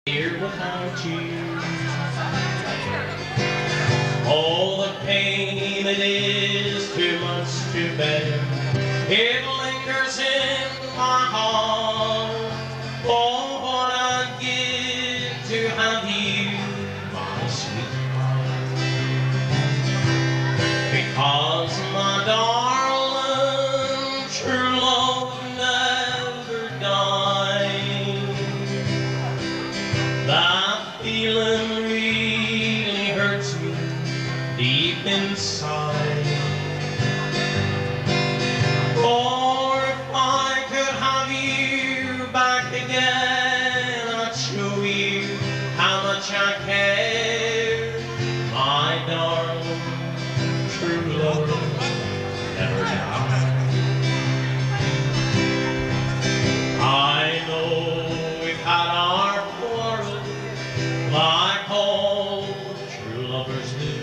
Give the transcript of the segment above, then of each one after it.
Here without you, all the pain it is too much to bear. It lingers in my heart. Oh, what I'd give to have you, my sweetheart. Because my darling, true love never dies. That feeling really hurts me deep inside. For if I could have you back again, I'd show you how much I care. My darling, true love never dies. I know we've had our quarrels like all true lovers do,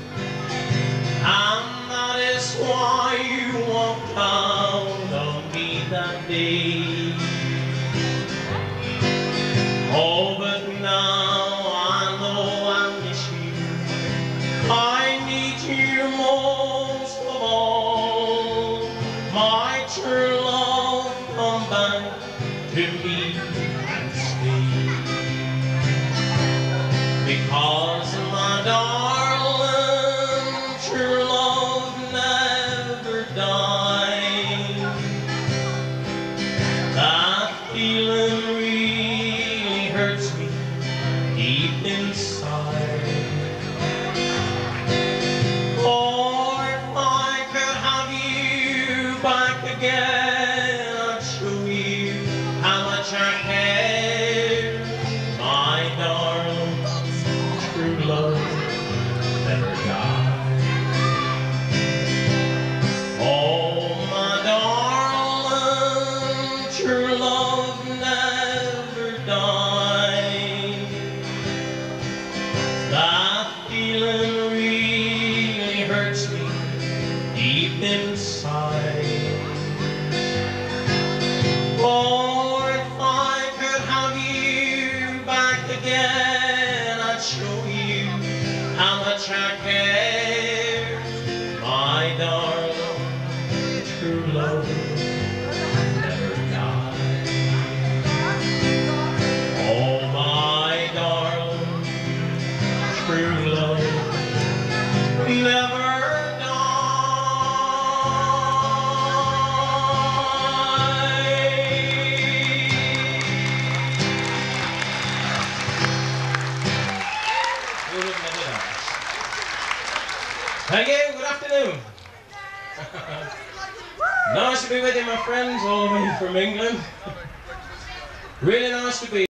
and that is why you walked out on me that day. Oh, but now I know I miss you. I need you most of all. My true love, come back to me and stay. Because my darling, true love never dies. That feeling really hurts me deep inside. Oh, if I could have you back again, I'd show you how much I care. My darling, true love never dies. Oh, my darling, true love never dies. That feeling really hurts me deep inside. Oh, if I could have you back again, I'd show you how much I care. My darling, true love never dies. Oh, my darling, true love never dies. Thank you, good afternoon. Nice to be with you, my friends, all the way from England. Really nice to be